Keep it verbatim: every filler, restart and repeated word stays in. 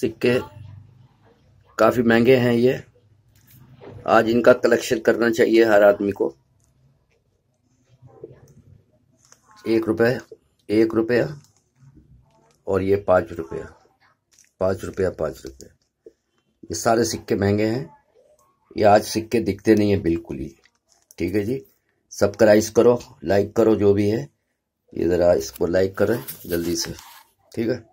सिक्के काफ़ी महंगे हैं ये। आज इनका कलेक्शन करना चाहिए हर आदमी को। एक रुपये, एक रुपया और ये पाँच रुपया, पाँच रुपया, पाँच रुपया। ये सारे सिक्के महंगे हैं। ये आज सिक्के दिखते नहीं है बिल्कुल ही। ठीक है जी, सब्सक्राइब करो, लाइक करो, जो भी है ये ज़रा इसको लाइक करें जल्दी से। ठीक है।